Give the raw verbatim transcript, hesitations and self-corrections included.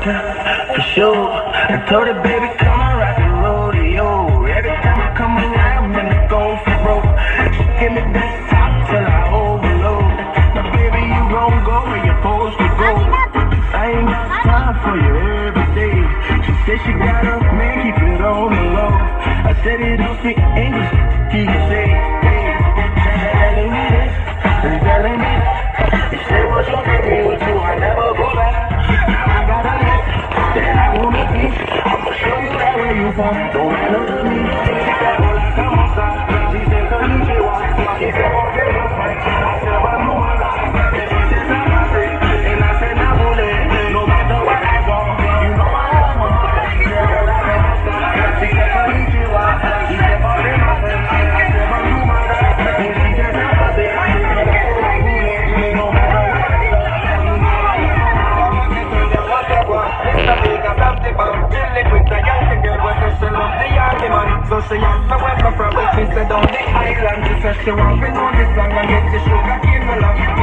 for sure. I told her, baby, come and rock the rodeo. Every time I come around, then I go for broke. She give me that top till I overload. Now, baby, you gon' go where you're supposed to go. I ain't got time for you every day. She said she got a man, keep it on the low. I said it don't speak English, he can say, hey, telling me this, and telling me that. He said, what's your name with you? I never go back. Now I got a list that I wanna be. I'ma show you that where you from. Don't matter to me. She said, well, I come outside. She said, konnichiwa. She said, well, get my friend. I said, well, no, I'm not. And she said, I'm not free. And I said, nah, bullet. No matter where I go, you know I am one. She said, well, I come outside. She said, konnichiwa. She said, well, get my friend. I said, well, no, I'm not. And she said, I'm not free. So she asked me where I'm from. She said on the island. She said she want me know this song and get the sugar cane well up.